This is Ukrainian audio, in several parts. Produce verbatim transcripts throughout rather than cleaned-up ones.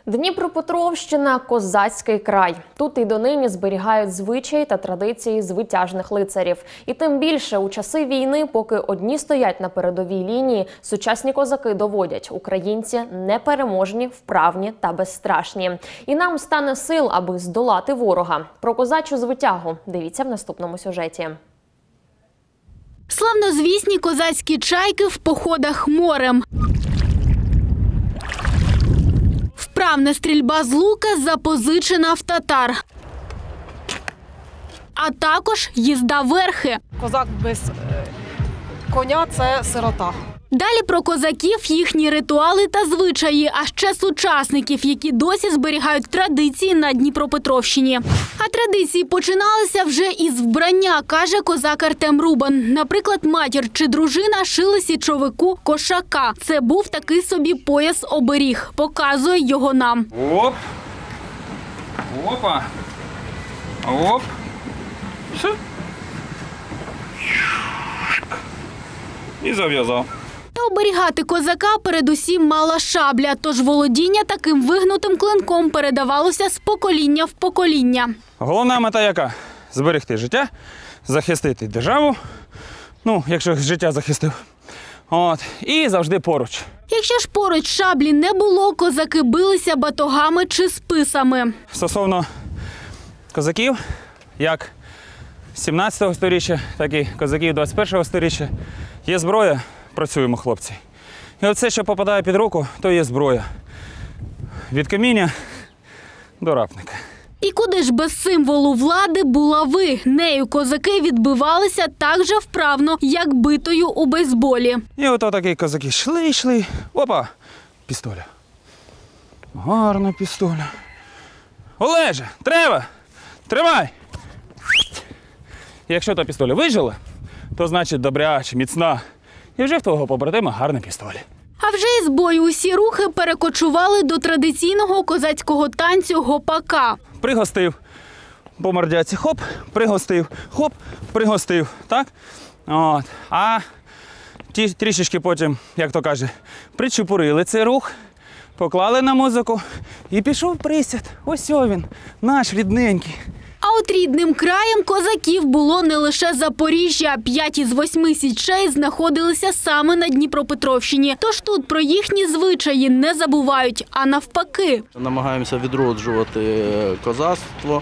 Дніпропетровщина – козацький край. Тут і донині зберігають звичаї та традиції звитяжних лицарів. І тим більше у часи війни, поки одні стоять на передовій лінії, сучасні козаки доводять – українці непереможні, вправні та безстрашні. І нам стане сил, аби здолати ворога. Про козачу звитягу дивіться в наступному сюжеті. Славнозвісні козацькі чайки в походах морем. Вправна стрільба з лука запозичена в татар. А також їзда верхи. Козак без коня – це сирота. Далі про козаків, їхні ритуали та звичаї, а ще сучасників, які досі зберігають традиції на Дніпропетровщині. А традиції починалися вже із вбрання, каже козак Артем Рубан. Наприклад, матір чи дружина шили січовику кошака. Це був такий собі пояс-оберіг. Показує його нам. Оп. Опа. Оп. Все. І зав'язав. Та оберігати козака передусім мала шабля, тож володіння таким вигнутим клинком передавалося з покоління в покоління. Головна мета яка? Зберегти життя, захистити державу, ну, якщо життя захистив, от, і завжди поруч. Якщо ж поруч шаблі не було, козаки билися батогами чи списами. Стосовно козаків, як сімнадцятого сторіччя, так і козаків двадцять першого сторіччя, є зброя, працюємо, хлопці. І оце, що попадає під руку, то є зброя. Від каміння до рапника. І куди ж без символу влади булави? Нею козаки відбивалися так же вправно, як битою у бейсболі. І ото такі козаки йшли, йшли. Опа! Пістоля. Гарна пістоля. Олеже, треба! Тримай! Якщо та пістоля вижила, то значить добряче, міцна. І вже в того побратима гарна пістоля. А вже із бою усі рухи перекочували до традиційного козацького танцю гопака. Пригостив по мордяці, хоп, пригостив, хоп, пригостив, так? От. А ті, трішечки потім, як то каже, причепурили цей рух, поклали на музику і пішов присяд. Ось він, наш рідненький. А от рідним краєм козаків було не лише Запоріжжя. П'ять із восьми січей знаходилися саме на Дніпропетровщині. Тож тут про їхні звичаї не забувають, а навпаки. Намагаємося відроджувати козацтво,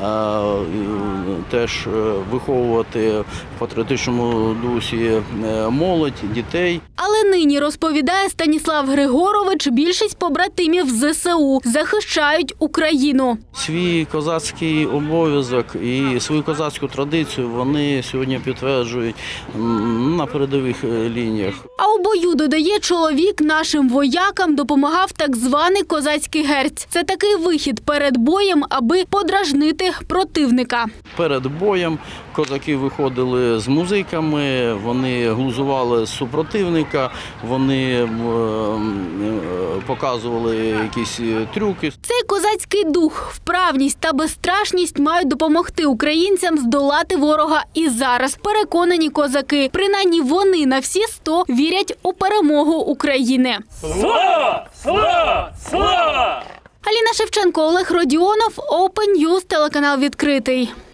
теж виховувати в патріотичному дусі молодь, дітей. Але нині, розповідає Станіслав Григорович, більшість побратимів з зе се у захищають Україну. Свій козацький обов'язок і свою козацьку традицію вони сьогодні підтверджують на передових лініях. А у бою, додає чоловік, нашим воякам допомагав так званий козацький герць. Це такий вихід перед боєм, аби подражнити противника. Перед боєм козаки виходили з музиками, вони глузували з супротивника, вони показували якісь трюки. Цей козацький дух, вправність та безстрашність мають допомогти українцям здолати ворога і зараз. Переконані козаки, принаймні вони на всі сто вірять у перемогу України. Слава! Слава! Слава! Аліна Шевченко, Олег Родіонов, Open News, телеканал «Відкритий».